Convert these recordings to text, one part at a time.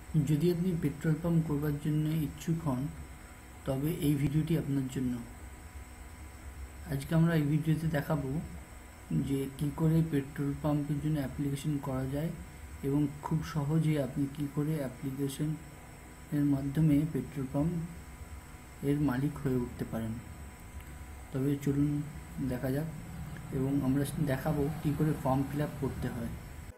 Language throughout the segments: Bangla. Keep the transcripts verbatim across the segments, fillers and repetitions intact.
যদি আপনি পেট্রোল পাম্প করবার জন্য ইচ্ছুক হন তবে এই ভিডিওটি আপনার জন্য। আজকে আমরা এই ভিডিওতে দেখাবো যে কি করে পেট্রোল পাম্পের জন্য অ্যাপ্লিকেশন করা যায় এবং খুব সহজে আপনি কি করে অ্যাপ্লিকেশন এর মাধ্যমে পেট্রোল পাম্প এর মালিক হয়ে উঠতে পারেন। তবে চলুন দেখা যাক এবং আমরা দেখাবো কি করে ফর্ম ফিল আপ করতে হয়।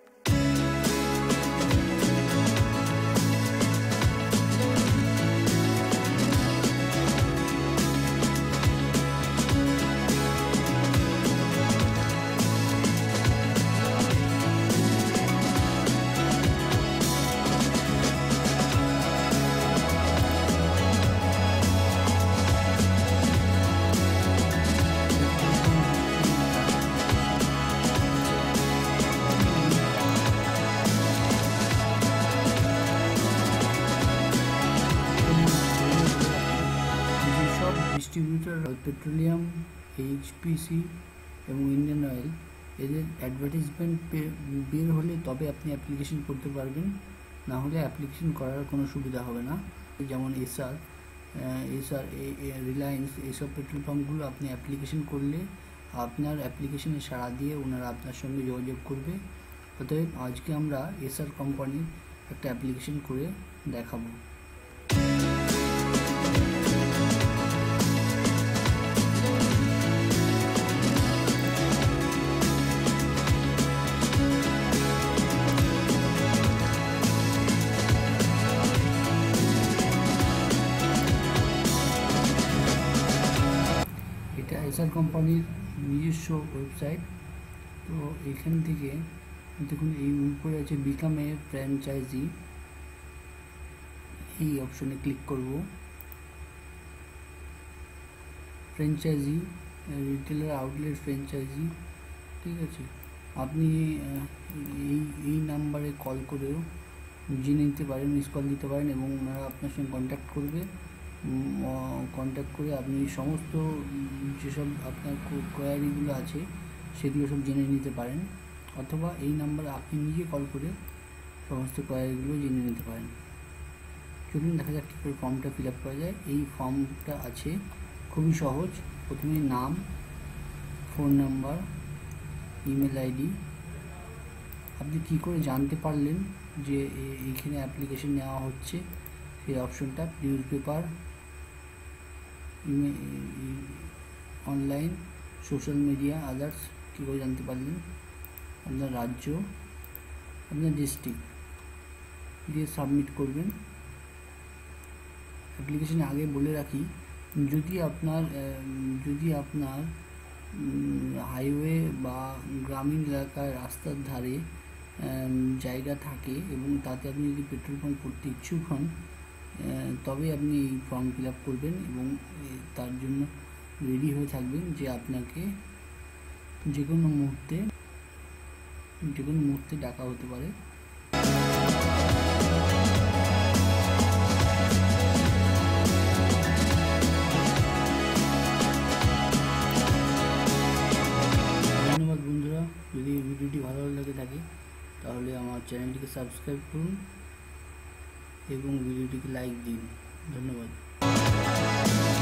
ডিস্ট্রিবিউটর পেট্রোলিয়াম, এইচপিসি এবং ইন্ডিয়ান অয়েল এদের অ্যাডভার্টাইজমেন্ট বের হলে তবে আপনি অ্যাপ্লিকেশন করতে পারবেন, না হলে অ্যাপ্লিকেশন করার কোনো সুবিধা হবে না। যেমন এসআর এসআর রিলায়েন্স এইসব পেট্রোল পাম্পগুলো আপনি অ্যাপ্লিকেশন করলে আপনার অ্যাপ্লিকেশনে সাড়া দিয়ে ওনারা আপনার সঙ্গে যোগাযোগ করবে। অতএব আজকে আমরা এসআর কোম্পানির একটা অ্যাপ্লিকেশন করে দেখাবো। এটা এসআর কোম্পানির নিজস্ব ওয়েবসাইট। তো এখান থেকে দেখুন এই উপরে আছে বিকাম এ ফ্র্যাঞ্চাইজি, এই অপশনে ক্লিক করব। ফ্র্যাঞ্চাইজি রিটেলার আউটলেট ফ্র্যাঞ্চাইজি, ঠিক আছে। আপনি এই এই নাম্বারে কল করেও জেনে নিতে পারেন, মিস কল দিতে পারেন এবং ওনারা আপনার সঙ্গে কন্ট্যাক্ট করবে। কন্ট্যাক্ট করে আপনি সমস্ত যেসব আপনার কোয়ারিগুলো আছে সেগুলো সব জেনে নিতে পারেন, অথবা এই নাম্বারে আপনি নিজে কল করে সমস্ত কোয়ারিগুলো জেনে নিতে পারেন। চলুন দেখা যাক কী করে ফর্মটা ফিল আপ করা যায়। এই ফর্মটা আছে খুবই সহজ। প্রথমে নাম, ফোন নাম্বার, ইমেল আইডি। আপনি কি করে জানতে পারলেন যে এইখানে অ্যাপ্লিকেশন নেওয়া হচ্ছে, সেই অপশনটা newspaper, online, social media, others কী করে জানতে পারলেন। আপনার রাজ্য, আপনার ডিস্ট্রিক্ট দিয়ে সাবমিট করবেন। অ্যাপ্লিকেশনে আগে বলে রাখি, যদি আপনার যদি আপনার হাইওয়ে বা গ্রামীণ এলাকার রাস্তার ধারে জায়গা থাকে এবং তাতে আপনি যদি পেট্রোল পাম্প করতে ইচ্ছুক হন তবে আপনি এই ফর্ম ফিল আপ করবেন এবং তার জন্য রেডি হয়ে থাকবেন যে আপনাকে যে কোনো মুহূর্তে যে কোনো মুহূর্তে ডাকা হতে পারে। ধন্যবাদ বন্ধুরা, যদি এই ভিডিওটি ভালো লেগে থাকে তাহলে আমার চ্যানেলটিকে সাবস্ক্রাইব করুন এবং ভিডিওটিকে লাইক দিন। ধন্যবাদ।